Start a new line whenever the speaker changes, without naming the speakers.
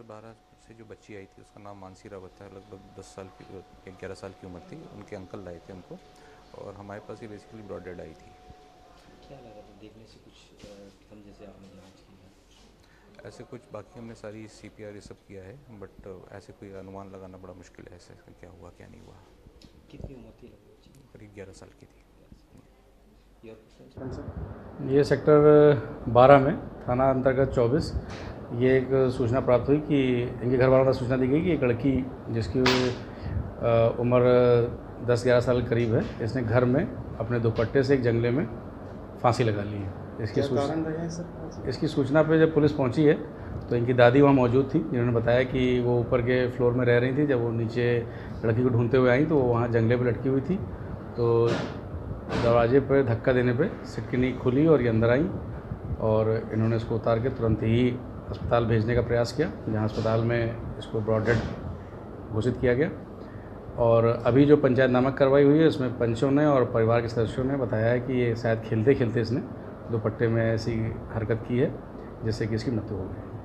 2012 से जो बच्ची आई थी उसका नाम मानसी रावत है, लगभग 10 साल की 11 साल की उम्र थी। उनके अंकल लाए थे उनको और हमारे पास ये बेसिकली ब्रॉड डेड आई थी।
क्या लगा था देखने से? कुछ हम जैसे आपने जांच की है?
ऐसे कुछ बाकी हमने सारी सीपीआर ये सब किया है, बट ऐसे कोई अनुमान लगाना बड़ा मुश्किल है ऐसे क्या हुआ क्या नहीं हुआ।
कितनी उम्र थी लगभग बच्ची की?
करीब 11 साल की थी।
Your question sir.
ये सेक्टर 12 में थाना अंतर्गत 24 ये एक सूचना प्राप्त हुई कि इनके घर वालों को सूचना दी गई कि एक लड़की जिसकी उम्र 10-11 साल के करीब है, इसने घर में अपने दुपट्टे से एक जंगले में फांसी लगा ली है। इसकी सूचना पे जब पुलिस पहुंची है तो इनकी दादी वहाँ मौजूद थी, जिन्होंने बताया कि वो ऊपर के फ्लोर में रह रही थी। जब वो नीचे लड़की को ढूंढते हुए आई तो वो वहाँ जंगले पे लटकी हुई थी। तो दरवाजे पर धक्का देने पे सिटकिनी खुली और ये अंदर आई और इन्होंने इसको उतार के तुरंत ही अस्पताल भेजने का प्रयास किया, जहाँ अस्पताल में इसको ब्रॉड डेड घोषित किया गया। और अभी जो पंचायतनामा कार्रवाई हुई है उसमें पंचों ने और परिवार के सदस्यों ने बताया है कि ये शायद खेलते खेलते इसने दुपट्टे में ऐसी हरकत की है जिससे कि इसकी मृत्यु हो गई।